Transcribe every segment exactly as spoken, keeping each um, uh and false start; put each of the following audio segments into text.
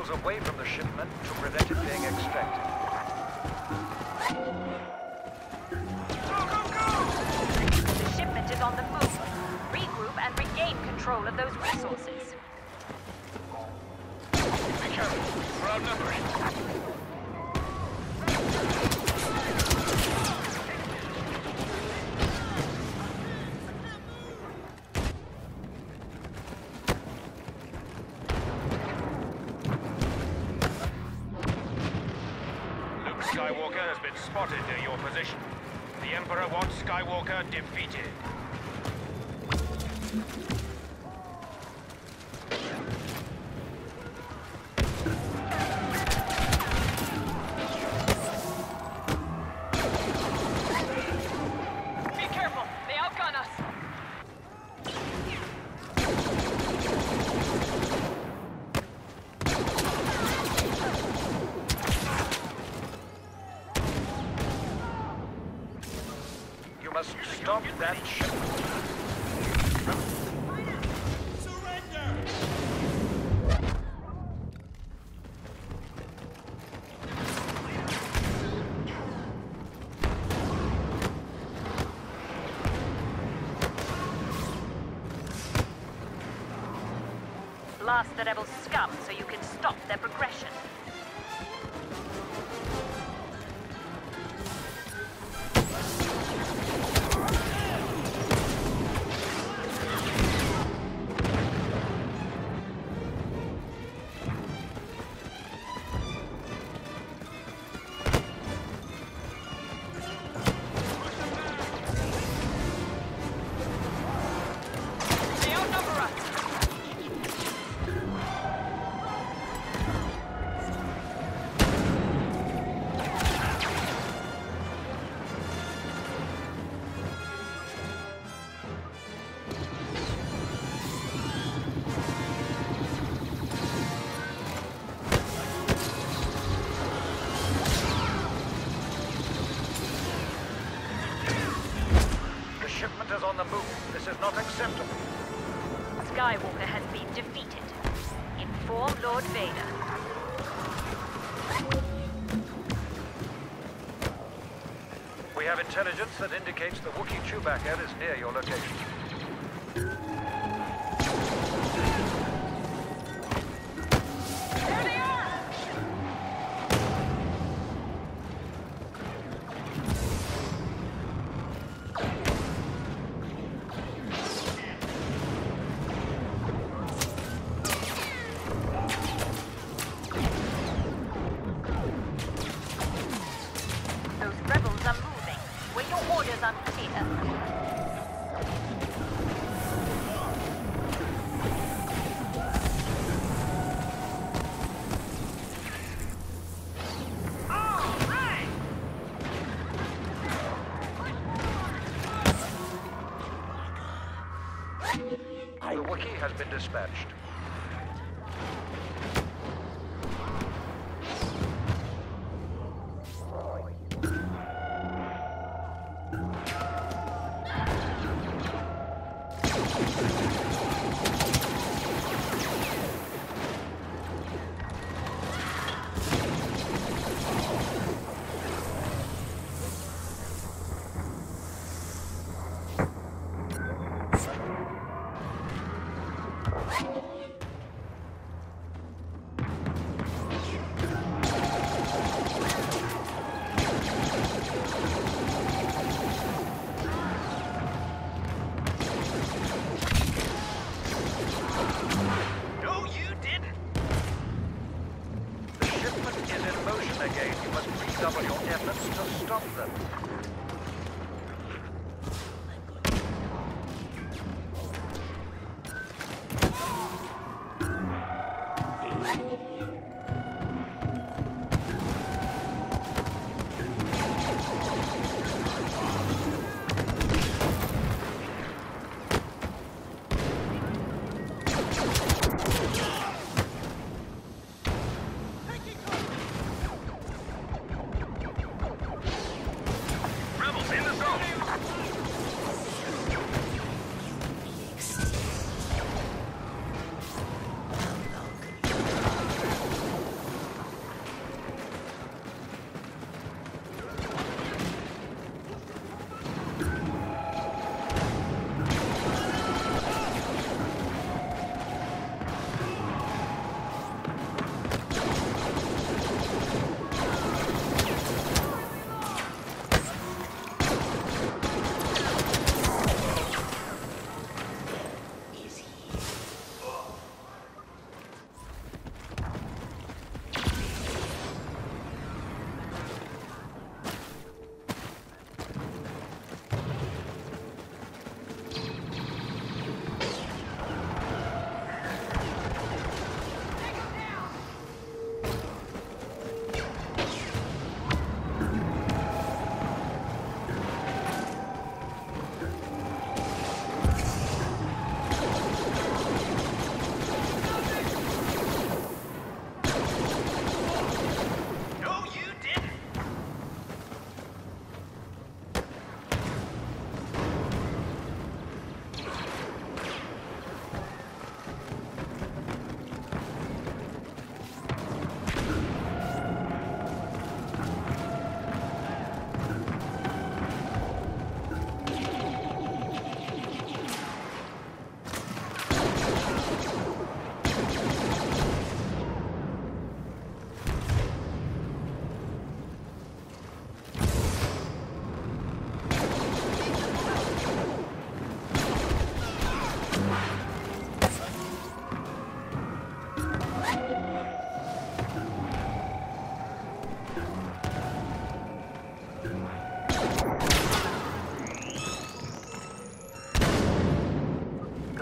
vessels away from the shipment to prevent it being extracted. Go, go, go! The shipment is on the move. Regroup and regain control of those resources. Be careful. We're outnumbered. Skywalker has been spotted near your position. The Emperor wants Skywalker defeated. Be careful! They outgun us! You must stop that shipment. Blast the rebel scum so you can stop their progression. They outnumber us! The shipment is on the move. This is not acceptable. Skywalker has been defeated. Inform Lord Vader. We have intelligence that indicates the Wookiee Chewbacca is near your location. There they are! Those rebels are moving. Wait your orders are clear. The Wookiee has been dispatched. No, you didn't. The shipment is in motion again. You must redouble your efforts to stop them.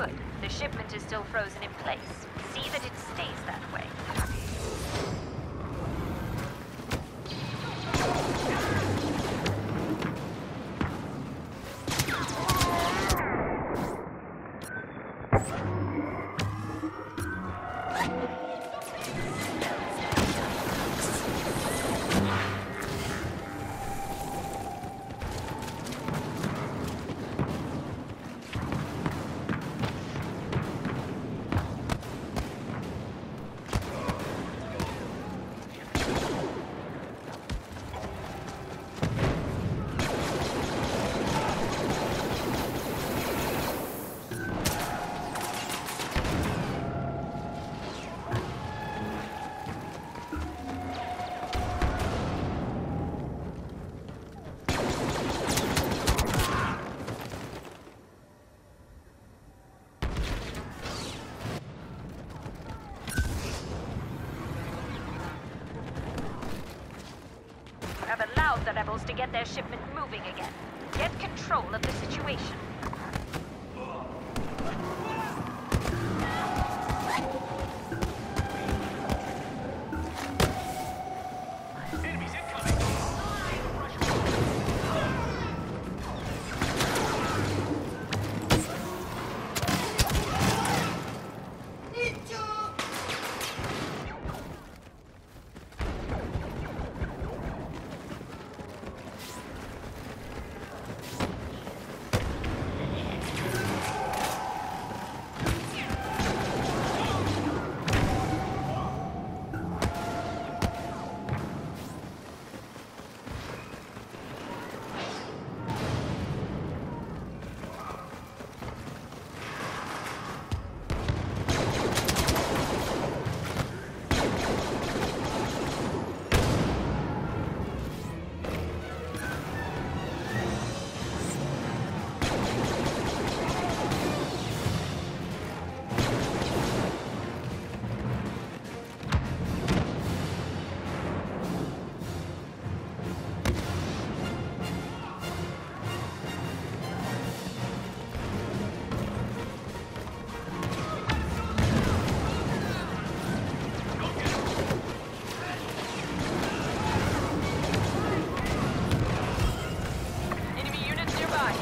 Good. The shipment is still frozen in place. See that it stays that way. Have allowed the rebels to get their shipment moving again. Get control of the situation. Enemies incoming! Enemy units nearby.